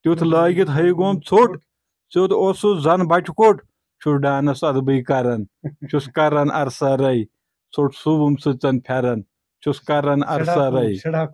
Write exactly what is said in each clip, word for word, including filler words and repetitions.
تیُتھ لٲگِتھ ہے گوم ژھوٚٹ سیوٚد اوس سُہ زن بچہِ کوٚٹ چھُس ڈانس ادبٕے کران چھُس کران ارسرے ژھوٚٹ سُوُم سٕژن پھیرن چھُس کران ارسرے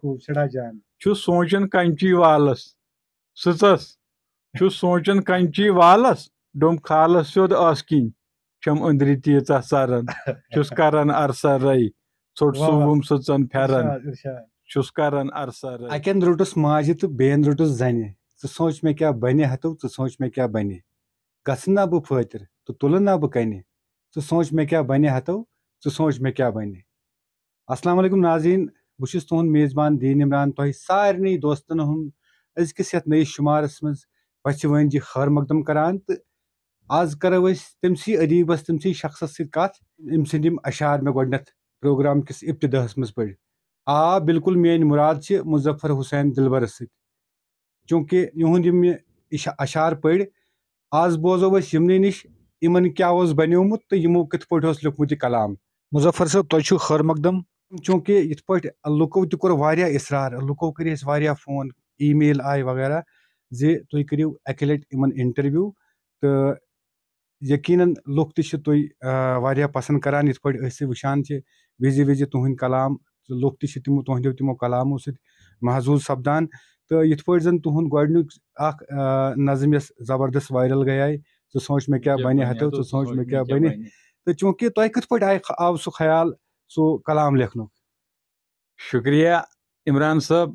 چھُس سونچان کنچی والس سٕژس چھُس سونچان کنچی والس ڈوٚم کھالس سیوٚد ٲس کِنۍ چھم أنٛدرِ تیٖژاہ ژران چھُس کران ارسرے ژھوٚٹ سُوُم سٕژن پھیرن چھُس کران ارسرے. اکین روٚٹُس ماجہِ تہٕ بیٚین روٚٹُس زنہِ ژٕ سونچ مےٚ کیٛاہ بنہِ ہتو ژٕ سونچ مےٚ کیٛاہ بنہِ گژھٕ نا بہٕ فٲطر تہٕ تُلہٕ نا بہٕ کنہِ ژٕ سونچ مےٚ کیٛاہ بنہِ ہتو ژٕ سونچ مےٚ کیٛاہ بنہِ. السلام علیکم ناظریٖن بہٕ چھُس تُہُنٛد میزبان دیٖن عمران تۄہہِ سارنٕے دوستن ہُنٛد أزکِس یتھ نٔیِس شُمارس منٛز پژھِ وٲنجہِ خٲر مقدم کران تہٕ آز کرو أسۍ تٔمسٕے ادیٖبس تٔمسٕے شخصس سۭتۍ کتھ أمۍ سٕنٛدۍ یِم اشعار مےٚ گۄڈٕنٮ۪تھ پروگرام کِس ابتداہس منٛز پٔرۍ. آ بالکل میٲنۍ مُراد چھِ مُظفر حُسین دِلبرس سۭتۍ چوٗنٛکہِ یِہُنٛد یِم مےٚ اشعار پٔرۍ آز بوزو أسۍ یِمنٕے نِش یِمن کیٛاہ اوس بنیومُت تہٕ یِمو کِتھ پٲٹھۍ اوس لیوٗکھمُت یہِ کلام. مُظفر صٲب تۄہہِ چھُو خٲر مقدم. چوٗنٛکہِ یِتھ پٲٹھۍ لُکو تہِ کوٚر واریاہ اصرار لُکو کٔرۍ اَسہِ واریاہ فون ای میل آیہِ وغیرہ زِ تُہۍ کٔرِو اکہِ لٹہِ یِمن انٹرویو تہٕ یقیٖنن لُکھ تہِ چھِ تُہۍ واریاہ پسنٛد کران یِتھ پٲٹھۍ أسۍ وٕچھان چھِ وِزِ وِزِ تُہنٛدۍ کلام لُکھ تہِ چھِ تِمو تُہنٛدیو تِمو کلامو سۭتۍ محظوٗظ سپدان تہٕ یِتھ پٲٹھۍ زن تُہُنٛد گۄڈٕنیُک اکھ نظم یۄس زبردست وایرل گٔیے ژٕ سونچ مےٚ کیٛاہ بنہِ ہتو ژٕ سونچ مےٚ کیٛاہ بنہِ تہٕ چوٗنٛکہِ تۄہہِ کِتھ پٲٹھۍ آیہِ آو سُہ خیال سُہ کلام لیکھنُک. شُکریہ عمران صٲب.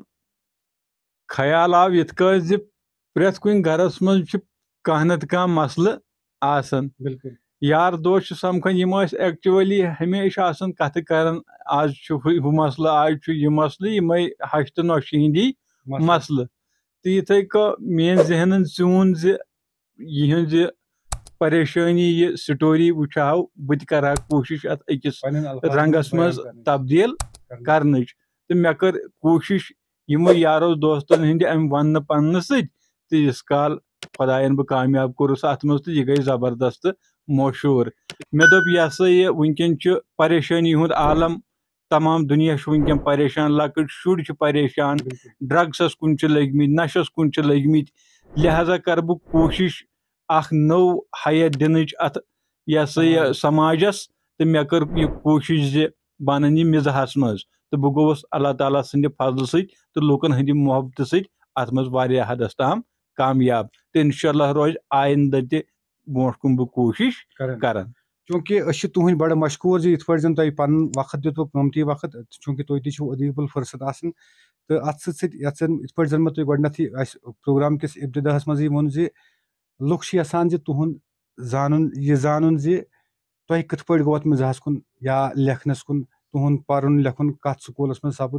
خیال آو یِتھ کٲٹھۍ زِ پرٛٮ۪تھ کُنہِ گرس منٛز چھُ کانٛہہ نتہٕ کانٛہہ مسلہٕ آسان یار دوس چھِ سمکھان یِم ٲسۍ ایکچُؤلی ہمیشہِ آسان کتھٕ کران آز چھُ ہُہ مسلہٕ آز چھُ یہِ مسلہٕ یِمے ہش تہٕ نۄشہِ ہِنٛدی مسلہٕ تہٕ یِتھٕے کٔنۍ میٲنۍ ذہنن زیوٗن زِ یِہنٛز یہِ پریشٲنی یہِ سٹوری وٕچھِ ہاو بہٕ تہِ کرٕ ہا کوٗشش اتھ أکِس رنگس منٛز تبدیٖل کرنٕچ تہٕ مےٚ کٔر کوٗشش یِمو یارو دوستن ہٕنٛدِ امہِ وننہٕ پننہٕ سۭتۍ تہٕ یِژھ کال خۄداین بہٕ کامیاب کوٚرُس اتھ منٛز تہٕ یہِ گٔے زبردست تہٕ مشہوٗر. مےٚ دوٚپ یہِ ہسا یہِ وٕنکیٚن چھُ پریشٲنی ہُنٛد عالم تمام دُنیا چھُ وٕنکیٚن پریشان لۄکٕٹۍ شُرۍ چھِ پریشان ڈرگسس کُن چھِ لٔگمٕتۍ نشس کُن چھِ لٔگمٕتۍ لہٰذا کرٕ بہٕ کوٗشش اکھ نٔو حیت دِنٕچ اتھ یہِ ہسا یہِ سماجس تہٕ مےٚ کٔر یہِ کوٗشش زِ بہٕ انن یہِ مزاحس منٛز تہٕ بہٕ گوٚوُس اللہ تعالیٰ سٕنٛدِ فضلہٕ سۭتۍ تہٕ لُکن ہٕنٛدِ محبتہٕ سۭتۍ اتھ منٛز واریاہ حدس تام کامیاب تہٕ انشاء اللہ روزِ آیندٕ تہِ برونٛٹھ کُن بہٕ کوٗشش کران. چوٗنٛکہِ أسۍ چھِ تُہنٛدۍ بڑٕ مشکوٗر زِ یِتھ پٲٹھۍ زن تۄہہِ پنُن وقت دیُتوٕ قۭمتی وقت چوٗنٛکہِ تُہۍ تہِ چھِو ادیٖب الفرصت آسان تہٕ اتھ سۭتۍ سۭتۍ یتھ زن یِتھ پٲٹھۍ زن مےٚ تۄہہِ گۄڈٕنیتھٕے اسہِ پروگرام کِس ابتداہس منٛزٕے ووٚن زِ لُکھ چھِ یژھان زِ تُہُنٛد زانُن یہِ زانُن زِ تۄہہِ کِتھ پٲٹھۍ گوٚو اتھ مزاحس کُن یا لیکھنس کُن تُہُنٛد پرُن لیکھُن کتھ سکوٗلس منٛز سپُد.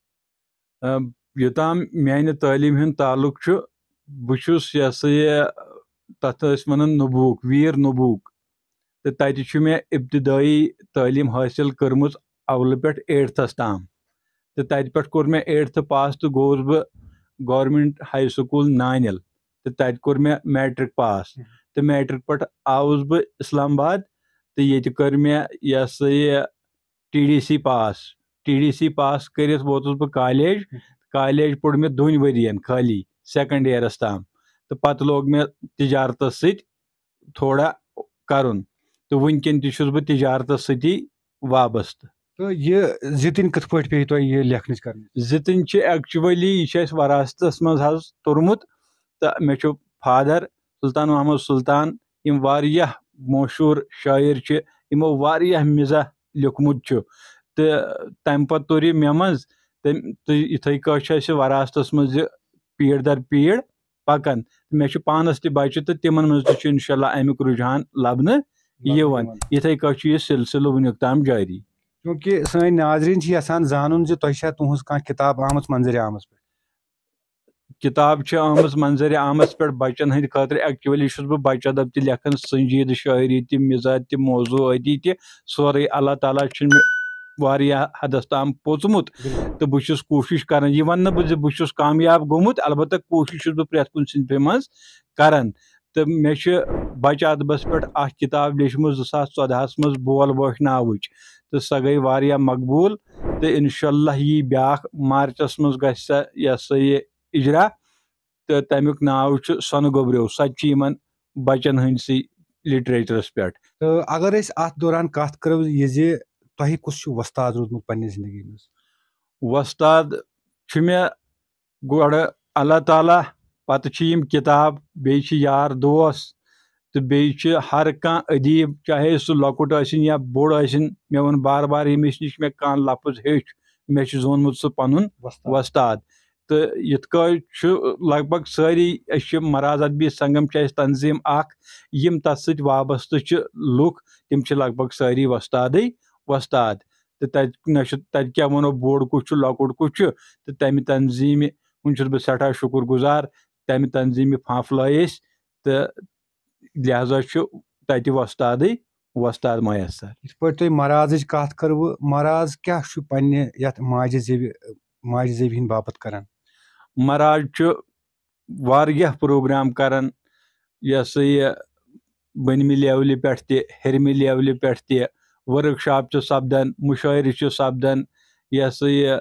یوٚتام میانہِ تعلیٖم ہُنٛد تعلُق چھُ بہٕ چھُس یہِ ہسا یہِ تتھ ٲسۍ ونان نبوٗک ویٖر نبوٗک تہٕ تتہِ چھُ مےٚ ابتدٲیی تعلیٖم حٲصِل کٔرمٕژ اولہٕ پٮ۪ٹھ ایٹتھس تام تہٕ تتہِ پٮ۪ٹھ کوٚر مےٚ ایٹتھٕ پاس تہٕ گوٚوُس بہٕ گورمینٹ ہاے سکوٗل نانیل تہٕ تتہِ کوٚر مےٚ میٹرک پاس تہٕ میٹرک پٮ۪ٹھ آوُس بہٕ اسلام آباد تہٕ ییٚتہِ کٔر مےٚ یہِ ہسا یہِ T D C pass T D C pass کٔرِتھ ووتُس بہٕ کالیج کالیج پوٚر مےٚ دۄنۍ ؤرین خٲلی سیکنڈ ایئرس تام تہٕ پتہٕ لوگ مےٚ تجارتس سۭتۍ تھوڑا کرُن تہٕ وٕنکیٚن تہِ چھُس بہٕ تجارتس سۭتی وابستہٕ. تہٕ یہِ زِتٕنۍ کِتھ پٲٹھۍ پیٚیہِ تۄہہِ یہِ لیکھنٕچ کرنٕچ. زِتٕنۍ چھِ ایکچُؤلی یہِ چھِ اَسہِ وراثتس منٛز حظ توٚرمُت تہٕ مےٚ چھُ فادر سلطان محمد سلطان یِم واریاہ مشہوٗر شٲعر چھِ یِمو واریاہ مزاح لیوٗکھمُت چھُ تہٕ تمہِ پتہٕ توٚر یہِ مےٚ منٛز تٔمۍ تہٕ یِتھٕے کٲٹھۍ چھِ اَسہِ وراثتس منٛز یہِ پیٖڑ در پیٖڑ پکان مےٚ چھُ پانس تہِ بچہِ تہٕ تِمن منٛز تہِ چھُ انشاء اللہ امیُک رُجحان لبنہٕ یِوان یِتھٕے کٲٹھۍ چھُ یہِ سلسلہٕ وُنیُک تام جٲری. چوٗنٛکہِ سٲنۍ ناظریٖن چھِ یژھان زانُن زِ تۄہہِ چھا تُہنٛز کانٛہہ کِتاب آمٕژ منظرِ عامس پٮ۪ٹھ. کِتاب چھِ آمٕژ منظرِ عامس پٮ۪ٹھ بچن ہٕنٛدِ خٲطرٕ ایکچُؤلی چھُس بہٕ بچہٕ ادب تہِ لیکھان سنجیٖدٕ شٲعری تہِ مزاح تہِ موضوٗعٲتی تہِ سورُے اللہ تعالیٰ چھُ مےٚ واریاہ حدس تام پوٚژمُت تہٕ بہٕ چھُس کوٗشش کران یہِ ونہٕ نہٕ بہٕ زِ بہٕ چھُس کامیاب گوٚمُت البتہ کوٗشش چھُس بہٕ پرٮ۪تھ کُنہِ صنفہِ منٛز کران تہٕ مےٚ چھِ بچہٕ ادبس پٮ۪ٹھ اکھ کِتاب لیٖچھمٕژ زٕ ساس ژۄدہس منٛز بول بٲش ناوٕچ تہٕ سۄ گٔے واریاہ مقبوٗل تہٕ انشاء اللہ یی بیاکھ مارچس منٛز گژھِ سۄ یہِ ہسا یہِ اجرا تہٕ تَمیُک ناو چھُ سۄنہٕ گوٚبریو سۄ تہِ چھِ یِمن بچن ہٕنٛدسٕے لِٹریچرس پٮ۪ٹھ. تہٕ اگر أسۍ اتھ دوران کتھ کرو یہِ زِ تۄہہِ کُس چھُ وۄستاد روٗدمُت پننہِ زندگی منٛز؟ وۄستاد چھُ مےٚ گۄڈٕ اللہ تعالیٰ پتہٕ چھِ یِم کِتاب بیٚیہِ چھِ یار دوس تہٕ بیٚیہِ چھِ ہر کانٛہہ ادیٖب چاہے سُہ لۄکُٹ ٲسِنۍ یا بوٚڑ ٲسِنۍ. مےٚ ووٚن بار بار ییٚمِس نِش مےٚ کانٛہہ لفظ ہیوٚچھ مےٚ چھُ زونمُت سُہ پنُن وۄستاد. تہٕ یِتھ کٲٹھۍ چھُ لگ بگ سٲری أسۍ چھِ مراز ادبی سنگم چھِ اَسہِ تنظیٖم اکھ یِم تتھ سۭتۍ وابستہٕ چھِ لُکھ تِم چھِ لگ بگ سٲری وۄستادٕے وۄستاد. تہٕ تتہِ نہ چھُ تتہِ کیٛاہ وَنو بوٚڑ کُس چھُ لۄکُٹ کُس چھُ تہٕ تمہِ تنظیٖمہِ ہُنٛد چھُس بہٕ سٮ۪ٹھاہ شُکر گُزار. تمہِ تنظیٖمہِ پھانٛپھلٲے أسۍ تہٕ لہذا چھُ تتہِ وۄستادٕے وۄستاد میسر. یِتھ پٲٹھۍ تۄہہِ مرازٕچ کتھ کٔروٕ مراز کیٛاہ چھُ پننہِ یتھ ماجہِ زیوِ ماجہِ زیوِ ہٕنٛدِ باپتھ کران؟ مراز چھُ واریاہ پروگرام کران یہِ ہسا یہِ بٔنمہِ لیولہِ پٮ۪ٹھ تہِ ہیٚرمہِ لیولہِ پٮ۪ٹھ تہِ. ؤرٕک شاپ چھُ سپدان مُشٲعرٕ چھُ سپدان یہِ ہسا یہِ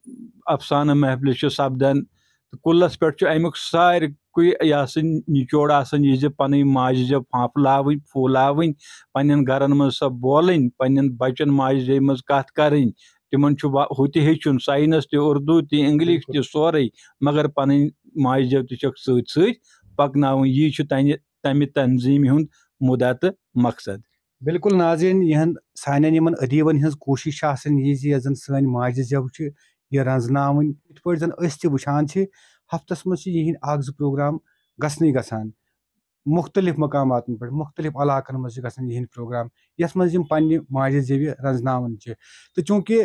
افسانہٕ محفلہِ چھُ سپدان. کُلس پٮ۪ٹھ چھُ امیُک ساروٕے یہِ ہسا نچوڑ آسان یہِ زِ پنٕنۍ ماجہِ زیو پھانٛپھلاوٕنۍ پھوٗلاوٕنۍ پننٮ۪ن گرن منٛز سۄ بولٕنۍ پننٮ۪ن بچن ماجہِ زیوِ منٛز کتھ کرٕنۍ. تِمن چھُ ہُہ تہِ ہیٚچھُن ساینس تہِ اردوٗ تہِ انگلش تہِ سورُے مگر پنٕنۍ ماجہِ زیو تہِ چھکھ سۭتۍ سۭتۍ پکناوٕنۍ. یی چھُ تنہِ تمہِ تنظیٖمہِ ہُنٛد مُدا تہٕ مقصد. بالکل ناظریٖن یِہنٛد سانٮ۪ن یِمن ادیٖبن ہٕنٛز کوٗشش چھِ آسان یہِ زِ یۄس زن سٲنۍ ماجہِ زیو چھِ یہِ رنٛزناوٕنۍ. یِتھ پٲٹھۍ زن أسۍ تہِ وٕچھان چھِ ہفتس منٛز چھِ یِہنٛدۍ اکھ زٕ پروگرام گژھنٕے گژھان مختلف مقاماتن پٮ۪ٹھ مختلف علاقن منٛز چھِ گژھان یِہنٛدۍ پروگرام یتھ منٛز یِم پننہِ ماجہِ زیوِ رنٛزناوان چھِ. تہٕ چوٗنکہِ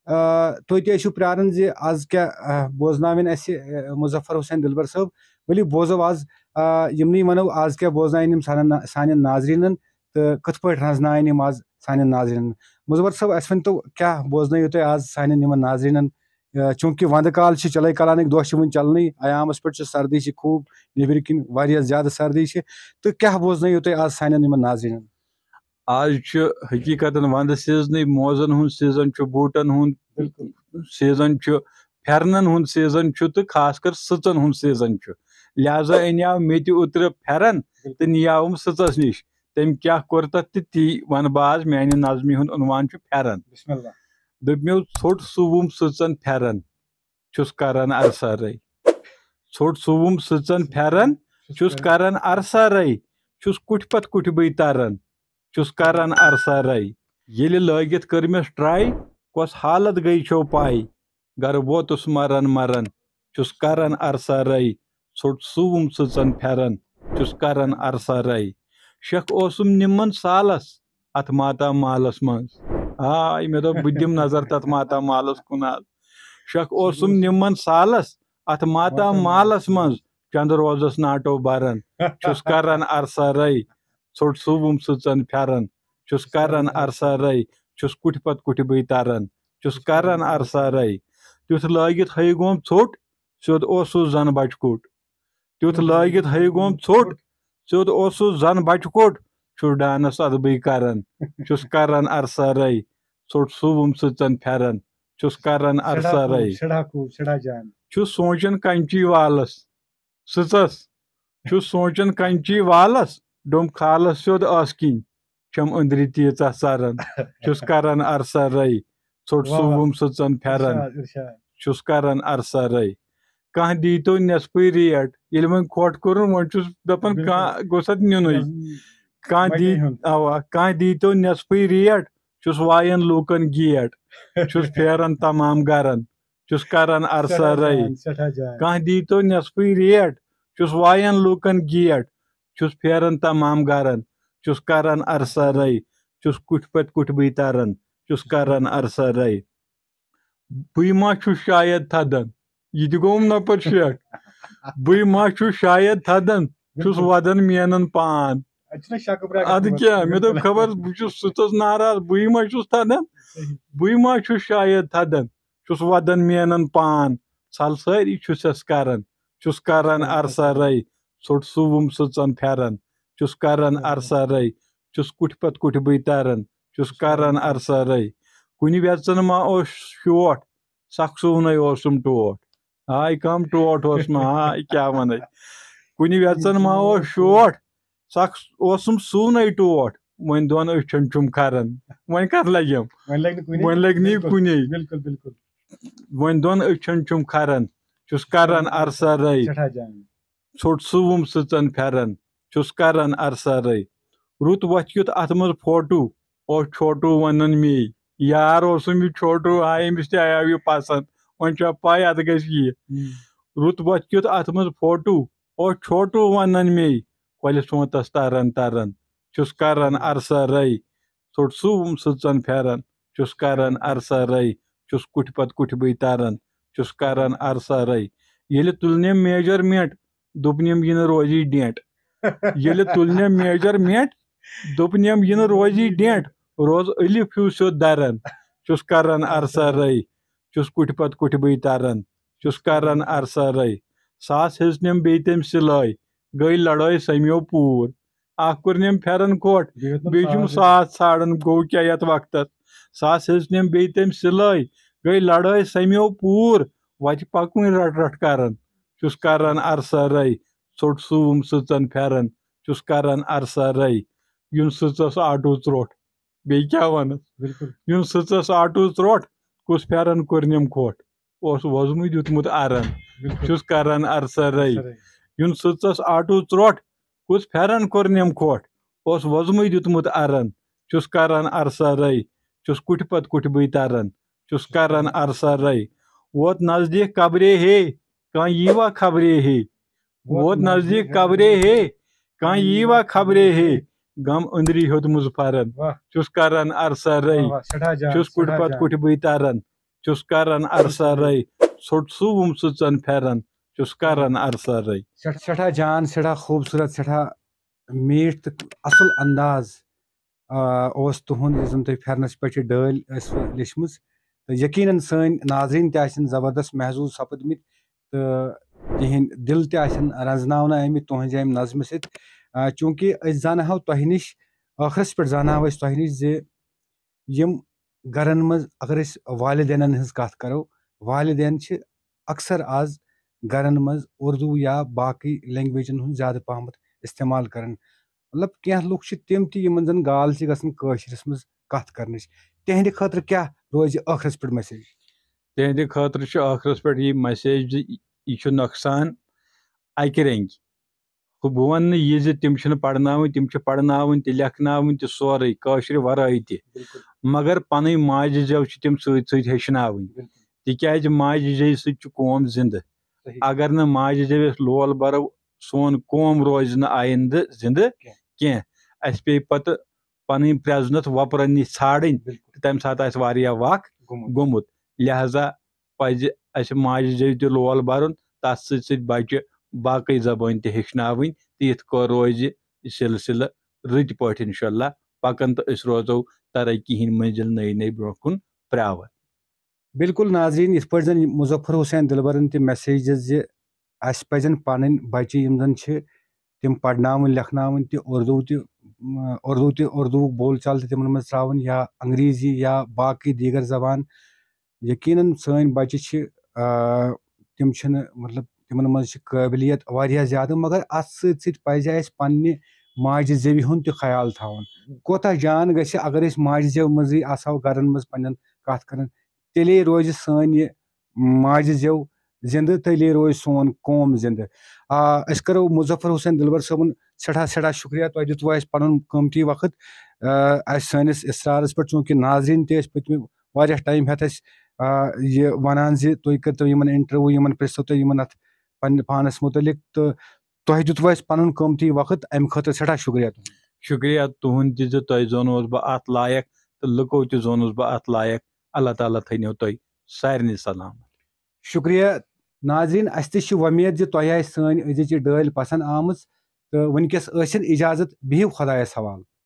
تُہۍ تہِ ٲسِو پیاران زِ آز کیٛاہ بوزناوَن اَسہِ مُظفر حُسین دِلبر صٲب. ؤلِو بوزو آز یِمنٕے وَنو آز کیٛاہ بوزناوَن یِم سانٮ۪ن سانٮ۪ن ناظریٖنن تہٕ کِتھ پٲٹھۍ رنٛزناوَن یِم آز سانٮ۪ن ناظریٖنن. مُظفر صٲب اَسہِ ؤنۍتو کیٛاہ بوزنٲیِو تُہۍ آز سانٮ۪ن یِمن ناظریٖنن چوٗنکہِ ونٛدٕ کال چھِ چِلَے کلانٕکۍ دۄہ چھِ وُنہِ چلنٕے عیامس پٮ۪ٹھ چھِ سردی چھِ خوٗب نیٚبرۍ کِنۍ واریاہ زیادٕ سردی چھِ تہٕ کیٛاہ بوزنٲیِو تُہۍ آز سانٮ۪ن یِمن ناظریٖنن؟ آز چھُ حقیٖقتن ونٛدٕ سیٖزنٕے موزن ہُنٛد سیٖزن چھُ بوٗٹن ہُنٛد سیٖزن چھُ پھیرنن ہُنٛد سیٖزن چھُ تہٕ خاص کر سٕژن ہُنٛد سیٖزن چھُ. لہذا اَنیو مےٚ تہِ اوترٕ پھیرن تہٕ نِیاوُم سٕژس نِش. تٔمۍ کیٛاہ کوٚر تتھ تہٕ تی ونہٕ بہٕ آز. میانہِ نظمہِ ہُنٛد عنوان چھُ پھیرن. دوٚپمیو ژھوٚٹ سُوُم سٕژن پھیرن چھُس کران ارسرے. ژھوٚٹ سُوُم سٕژن پھیرن چھُس کران ارسرے. چھُس کُٹھِ پتہٕ کُٹھِ بٕے تران چھُس کران ارسرے. ییٚلہِ لٲگِتھ کٔر مےٚ ٹراے کۄس حالت گٔے چھو پاے. گرٕ ووتُس مران مران چھُس کران ارسرے. ژھوٚٹ سُوُم سٕژن پھیرن چھُس کران ارسرے. شیخ اوسُم نِمن سالس اتھ ماتامالس منٛز. آے مےٚ دوٚپ بہٕ دِمہٕ نظر تتھ ماتامالس کُن آز. شیخ اوسُم نِمن سالس اتھ ماتامالس منٛز چندٕ روزس ناٹو بران چھُس کران ارسرے. ژھوٚٹ سُوُم سٕژن پھیرن چھُس کران ارسرے. چھُس کُٹھِ پتہٕ کُٹھِ بٕے تران چھُس کران ارسرے. تیُتھ لٲگِتھ ہے گوم ژھوٚٹ سیوٚد اوسُس زن بچہٕ کوٚٹ. تیُتھ لٲگِتھ ہے گوم ژھوٚٹ سیوٚد اوسُس زن بچہٕ کوٚٹ. چھُس ڈانس ادٕ بٕے کران چھُس کران ارسرے. ژھوٚٹ سُوُم سٕژن پھیرن چھُس کران ارسرے. چھُس سونچان کنچی والس سٕژس چھُس سونچان کنچی والس ڈوٚم کھالس سیوٚد ٲس کِنۍ چھم أنٛدرِ تیٖژاہ ژران چھُس کران ارسرے. ژھوٚٹ سُوُم سٕژن پھیرن چھُس کران ارسرے. کانٛہہ دیٖتو نٮ۪صفٕے ریٹ ییٚلہِ وۄنۍ کھۄٹ کوٚرُن وۄنۍ چھُس دپان کانٛہہ گوٚژھ اتھ نِنُے. کانٛہہ دی اوا کانٛہہ دیٖتو نٮ۪صفٕے ریٹ چھُس وایان لوٗکن گیٹ. چھُس پھیران تمام گرن چھُس کران ارسرے. کانٛہہ دیٖتو نٮ۪صفٕے ریٹ چھُس وایان لوٗکن گیٹ. چھُس پھیران تمام گرن چھُس کران ارسرے. چھُس کُٹھِ پتہٕ کُٹھِ بٕے تران چھُس کران ارسرے. بٕے ما چھُس شاید تھدان یہِ تہِ گوٚوُم نہ پتہٕ شیخ. بٕے ما چھُس شاید تھدان چھُس ودان مینان پان. ادٕ کیٛاہ مےٚ دوٚپ خبر بہٕ چھُس سٕژس ناراض بٕے ما چھُس تھدان. بٕے ما چھُس شاید تھدان چھُس ودان مینان پان. ژھل سٲری چھُسس کران چھُس کران ارسرے. ژھوٚٹ سُوُم سٕژن پھیرن چھُس کران ارسرے. چھُس کُٹھِ پتہٕ کُٹھِ بٕے تران چھُس کران ارسرے. کُنہِ ویژن ما اوس شوٹھ سکھ سُونَے اوسُم ٹوٹھ. ہائے کم ٹوٹ اوس ما ہائے کیا ون کُنہِ ویژن ما اوس شوٹ سخ اوسُم سوٗنٕے ٹوٹھ وۄنۍ دۄن أچھن چھُم کھران وۄنۍ کتھ لگیم وۄنۍ لگہِ نہٕ یہِ کُنے وۄنۍ دۄن أچھن چھُم کھران چھُس کران ارسرے ژھوٚٹ سُوُم سٕژن پھیرن چھُس کران ارسرے رُت وۄتھِ کیُتھ اتھ منٛز فوٹوٗ اوس چھوٹوٗ ونان مے یار اوسُم یہِ چھوٹوٗ ہاے أمِس تہِ آیو یہِ پسنٛد وۄنۍ چھا پاے اتھ گژھِ یہِ رُت وۄتھِ کیُتھ اتھ منٛز فوٹوٗ اوس چھوٹوٗ ونان مے کۄلہِ سونتس تران تران چھُس کران ارسرے ژھوٚٹ سُوُم سٕژن پھیرن چھُس کران ارسرے چھُس کُٹھِ پتہٕ کُٹھِ بٕے تران چھُس کران ارسرے ییٚلہِ تُلنٮ۪م میجرمنٹ دوٚپنٮ۪م یہِ نہٕ روزی ڈینٹ ییٚلہِ تُلنٮ۪م میجرمنٹ دوٚپنٮ۪م یہِ نہٕ روزی ڈینٹ روز ألِف ہیوٗ سیوٚد دران چھُس کران ارسرے چھُس کُٹھِ پتہٕ کُٹھِ بٕے تران چھُس کران ارسرے ساس ہیٚژنٮ۪م بیٚیہِ تٔمۍ سِلٲے گٔے لڑٲے سمیو پوٗر اکھ کوٚرنٮ۪م پھیرن کھوٹ بیٚیہِ چھُم ساس ژھانڈان گوٚو کیاہ یتھ وقتس ساس ہیٚژنٮ۪م بیٚیہِ تٔمۍ سِلٲے گٔے لڑٲے سمیو پوٗر وتہِ پکوٕنۍ رٹ رٹ کران چھُس کران ارسرے ژھوٚٹ سُوُم سٕژن پھیرن چھُس کران ارسرے یُن سٕژس آٹوٗ ژروٚٹ بیٚیہِ کیاہ ونس یُن سٕژس آٹوٗ ژروٚٹ کُس پھیرن کوٚرنٮ۪م کھوٹ اوس ووزمُت دیُتمُت ارن چھُس کران ارسرے یُن سٕژس آٹوٗ ژروٚٹ کُس پھیرن کوٚرنٮ۪م کھوٹ اوس ووزمُت دیُتمُت ارن چھُس کران ارسرے چھُس کُٹھِ پتہٕ کُٹھِ بٕے تران چھُس کران ارسرے ووت نزدیٖک کبرے ہے کانٛہہ ییٖوا خبرے ہے ووت نزدیٖک کبرے ہے کانٛہہ ییٖوا خبرے ہے غم أنٛدری ہیوٚت مُظفرن چھُس کران ارسرے چھُس کُٹھِ پتہٕ کُٹھِ بٕے تران چھُس کران ارسرے ژھوٚٹ سُوُم سٕژن پھیرن چھُس کران ارسرے سٮ۪ٹھاہ جان سٮ۪ٹھاہ خوٗبصوٗرت سٮ۪ٹھاہ میٖٹھ تہٕ اصل انداز اوس تُہُنٛد یُس زن تُہۍ پھیرنس پٮ۪ٹھ یہِ ڈٲلۍ ٲسوٕ لیچھمٕژ تہٕ یقیٖنن سٲنۍ ناظریٖن تہِ آسن زبردست محظوٗظ سپٕدمٕتۍ تہٕ تِہنٛدۍ دِل تہِ آسن رنٛزناونہٕ آمٕتۍ تُہنٛزِ امہِ نظمہِ سۭتۍ چوٗنٛکہِ أسۍ زانہو تۄہہِ نِش ٲخرس پٮ۪ٹھ زانہو أسۍ تۄہہِ نِش زِ یِم گرن منٛز اگر أسۍ والدینن ہٕنٛز کتھ کرو والدین چھِ اکثر آز گرن منٛز اردوٗ یا باقٕے لینگویجن ہُنٛد زیادٕ پہمتھ استعمال کران مطلب کینٛہہ لُکھ چھِ تِم تہِ یِمن زن گال چھِ گژھان کٲشرِس منٛز کتھ کرنٕچ تِہنٛدِ خٲطرٕ کیاہ روزِ ٲخرس پٮ۪ٹھ مسیج تِہنٛدِ خٲطرٕ چھُ ٲخرس پٮ۪ٹھ یہِ مسیج زِ یہِ چھُ نۄقصان اکہِ رنگہِ ہُہ بہٕ ونہٕ نہٕ یہِ زِ تِم چھِنہٕ پرناوٕنۍ تِم چھِ پرناوٕنۍ تہِ لیکھناوٕنۍ تہِ سورُے کٲشرِ ورٲے تہِ مگر پنٕنۍ ماجہِ زٮ۪و چھِ تِم سۭتۍ سۭتۍ ہیٚچھناوٕنۍ تِکیازِ ماجہِ زٮ۪وِ سۭتۍ چھُ قوم زنٛدٕ اگر نہٕ ماجہِ زٮ۪وِ أسۍ لول برو سون قوم روزِ نہٕ آیندٕ زنٛدٕ کینٛہہ اسہِ پیٚیہِ پتہٕ پنٕنۍ پرٛزنتھ وۄپرن نِش ژھانڈٕنۍ تہٕ تمہِ ساتہٕ آسہِ واریاہ وق گوٚمُت لہذا پزِ اسہِ ماجہِ زٮ۪وِ تہِ لول برُن تتھ سۭتۍ سۭتۍ بچہِ باقٕے زبٲنۍ تہِ ہیٚچھناوٕنۍ تہٕ یِتھ کٔنۍ روزِ یہِ سلسلہٕ رٕتۍ پٲٹھۍ انشاء اللہ پکان تہٕ أسۍ روزو ترقی ہٕنٛدۍ منزِل نٔے نٔے برونٛہہ کُن پرٛاوان بالکل ناظریٖن یِتھ پٲٹھۍ زن مُظفر حُسین دِلبرن تہِ میسیجز زِ اسہِ پزن پنٕنۍ بچہِ یِم زن چھِ تِم پرناوٕنۍ لیکھناوٕنۍ تہِ اردوٗ تہِ اردوٗ تہِ اردوٗ بول چال تہِ تِمن منٛز تراوٕنۍ یا انگریٖزی یا باقٕے دیٖگر زبان یقیٖنن سٲنۍ بچہِ چھِ تِم چھِنہٕ مطلب تِمن منٛز چھِ قٲبلیت واریاہ زیادٕ مگر اتھ سۭتۍ سۭتۍ پزِ اسہِ پننہِ ماجہِ زٮ۪وِ ہُنٛد تہِ خیال تھاوُن کوتاہ جان گژھِ اگر أسۍ ماجہِ زٮ۪و منٛزٕے آسہو گرن منٛز پننٮ۪ن کتھ کران تیٚلے روزِ سٲنۍ یہِ ماجہِ زٮ۪و زنٛدٕ تیٚلے روزِ سون قوم زنٛدٕ آ أسۍ کرو مُظفر حُسین دِلبر صٲبُن سٮ۪ٹھاہ سٮ۪ٹھاہ شُکریہ تۄہہِ دِتوٕ اسہِ پنُن قۭمتی وقت اسہِ سٲنِس اِسرارس پٮ۪ٹھ چوٗنٛکہِ ناظریٖن تہِ ٲسۍ پٔتمہِ واریاہ ٹایم ہٮ۪تھ اسہِ یہِ ونان زِ تُہۍ کٔرتو یِمن انٹرویو یِمن پرژھتو تُہۍ یِمن اتھ پننہِ پانس مُتعلق تہٕ تۄہہِ دِتوٕ اسہِ پنُن قۭمتی وقت امہِ خٲطرٕ سٮ۪ٹھاہ شُکریہ تُہُنٛد شُکریہ تُہُنٛد تہِ زِ تۄہہِ زونوس بہٕ اتھ لایق تہٕ لُکو تہِ زونُس بہٕ اتھ لایق اللہ تعالیٰ تھٲینو تۄہہِ سارنٕے سلامت شُکریہ ناظریٖن اسہِ تہِ چھِ وۄمید زِ تۄہہِ آسہِ سٲنۍ أزِچ یہِ ڈٲلۍ پسنٛد آمٕژ تہٕ وٕنکیٚس ٲسِن اِجازت بِہِو خۄدایس حوالہٕ